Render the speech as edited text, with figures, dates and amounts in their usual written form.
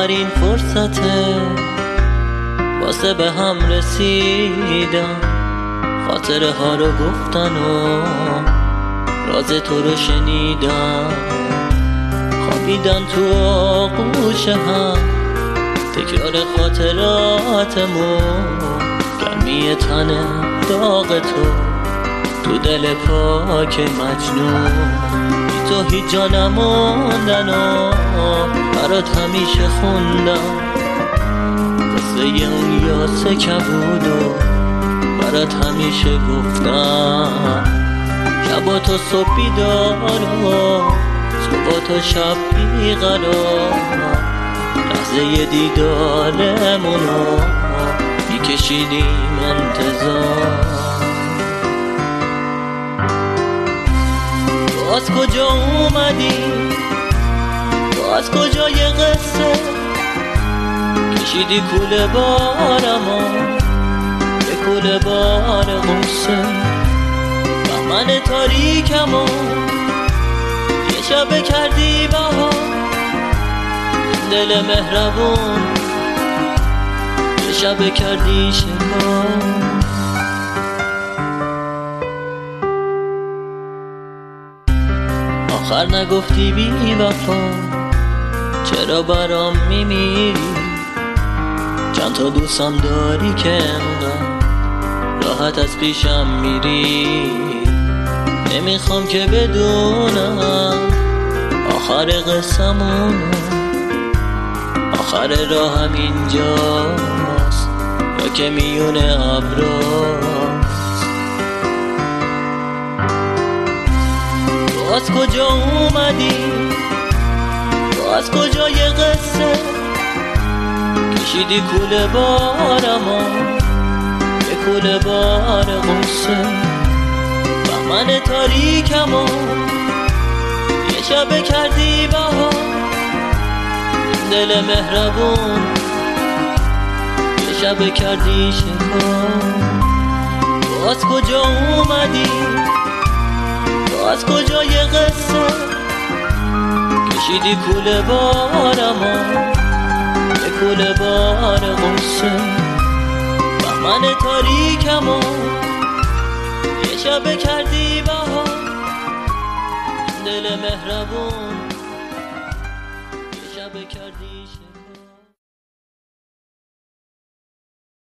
آخرین فرصته واسه به هم رسیدن، خاطره ها رو گفتن و راز تو رو شنیدن، خوابیدن تو آغوش هم تکرار خاطراتمون، گرمی تن داغ تو دل پاک مجنون. بی تو هیچ جا نموندن و برات همیشه خوندم قصه اون یاسه کبود و برات همیشه گفتم. شبا تو صبح بیدار و صبح تو شب بیقرار، لحظه دیدارمونو میکشیدیم انتظار. تو از کجا اومدی؟ تو از کجا یه قصه کشیدی کوله بارمو به کوله بار غصه، بهمن تاریکمو یه شب کردی بهار، دل مهربون یه شب کردی شکار. آخر نگفتی بی وفا چرا برام میمیری؟ چند تا دوستم داری که انقدر راحت از پیشم میری؟ نمیخوام که بدونم آخر قصه‌مون، آخر راهم اینجاست یا که میونه ابراست. تو از کجا اومدی؟ تو از کجا یه قصه کشیدی کوله بارمو به کوله بار غصه، بهمن تاریکمو یه شب کردی بهار، دل مهربون یه شب کردی شکار. تو از کجا اومدی؟ تو از کجا یه قصه کشیدی کوله بارمو به کوله بار غصه، بهمن تاریکمو یه شب کردی بهار، دل مهربون یه شب کردی شکار.